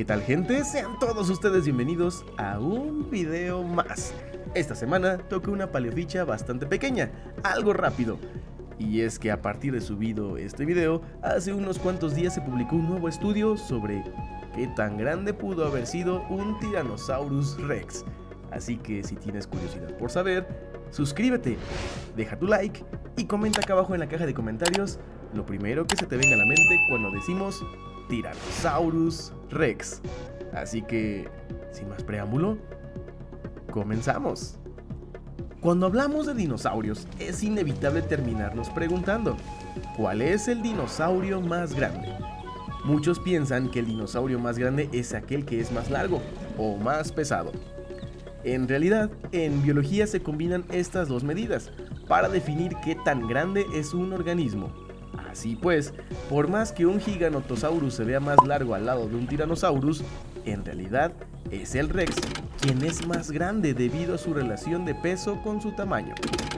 ¿Qué tal, gente? Sean todos ustedes bienvenidos a un video más. Esta semana toca una paleoficha bastante pequeña, algo rápido. Y es que a partir de subido este video, hace unos cuantos días se publicó un nuevo estudio sobre qué tan grande pudo haber sido un Tyrannosaurus Rex. Así que si tienes curiosidad por saber, suscríbete, deja tu like y comenta acá abajo en la caja de comentarios lo primero que se te venga a la mente cuando decimos Tyrannosaurus Rex. Así que, sin más preámbulo, comenzamos. Cuando hablamos de dinosaurios, es inevitable terminarnos preguntando, ¿cuál es el dinosaurio más grande? Muchos piensan que el dinosaurio más grande es aquel que es más largo o más pesado. En realidad, en biología se combinan estas dos medidas para definir qué tan grande es un organismo. Así pues, por más que un Giganotosaurus se vea más largo al lado de un Tyrannosaurus, en realidad es el Rex quien es más grande debido a su relación de peso con su tamaño.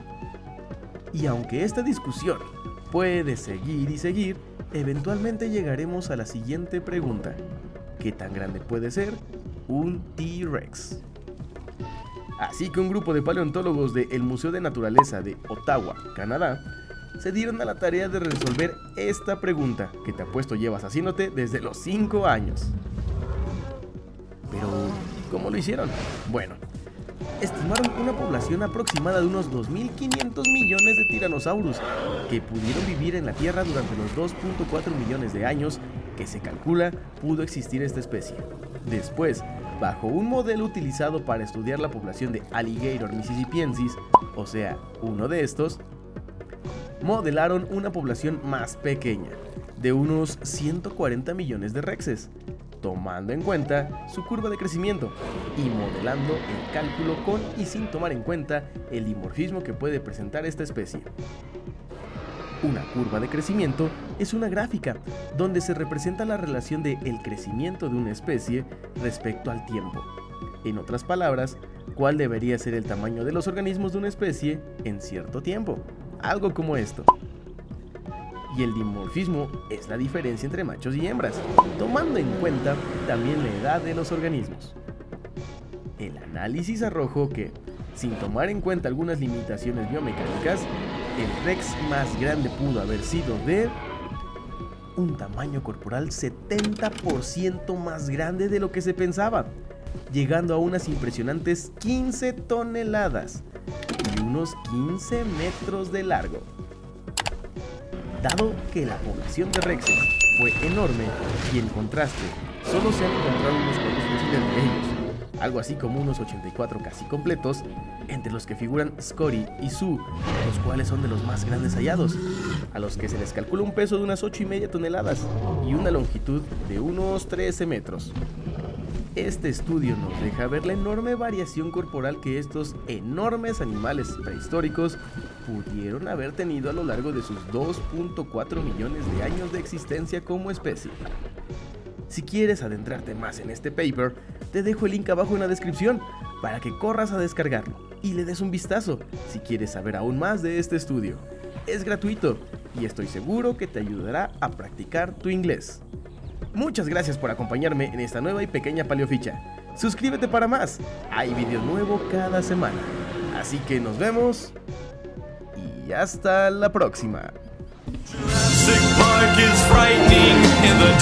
Y aunque esta discusión puede seguir y seguir, eventualmente llegaremos a la siguiente pregunta: ¿qué tan grande puede ser un T-Rex? Así que un grupo de paleontólogos del Museo de Naturaleza de Ottawa, Canadá, se dieron a la tarea de resolver esta pregunta que te apuesto llevas haciéndote desde los 5 años. Pero, ¿cómo lo hicieron? Bueno, estimaron una población aproximada de unos 2.500 millones de tiranosaurus que pudieron vivir en la Tierra durante los 2.4 millones de años que se calcula pudo existir esta especie. Después, bajo un modelo utilizado para estudiar la población de Alligator mississippiensis, o sea, uno de estos, modelaron una población más pequeña, de unos 140 millones de rexes, tomando en cuenta su curva de crecimiento y modelando el cálculo con y sin tomar en cuenta el dimorfismo que puede presentar esta especie. Una curva de crecimiento es una gráfica donde se representa la relación de el crecimiento de una especie respecto al tiempo. En otras palabras, cuál debería ser el tamaño de los organismos de una especie en cierto tiempo. Algo como esto. Y el dimorfismo es la diferencia entre machos y hembras, tomando en cuenta también la edad de los organismos. El análisis arrojó que, sin tomar en cuenta algunas limitaciones biomecánicas, el Rex más grande pudo haber sido de un tamaño corporal 70% más grande de lo que se pensaba, llegando a unas impresionantes 15 toneladas y unos 15 metros de largo. Dado que la población de rexes fue enorme y en contraste solo se han encontrado unos cuantos fósiles de ellos, algo así como unos 84 casi completos, entre los que figuran Scotty y Sue, los cuales son de los más grandes hallados, a los que se les calcula un peso de unas 8,5 toneladas y una longitud de unos 13 metros. Este estudio nos deja ver la enorme variación corporal que estos enormes animales prehistóricos pudieron haber tenido a lo largo de sus 2.4 millones de años de existencia como especie. Si quieres adentrarte más en este paper, te dejo el link abajo en la descripción para que corras a descargarlo y le des un vistazo si quieres saber aún más de este estudio. Es gratuito y estoy seguro que te ayudará a practicar tu inglés. Muchas gracias por acompañarme en esta nueva y pequeña paleoficha. Suscríbete para más, hay video nuevo cada semana. Así que nos vemos y hasta la próxima. Jurassic Park is frightening in the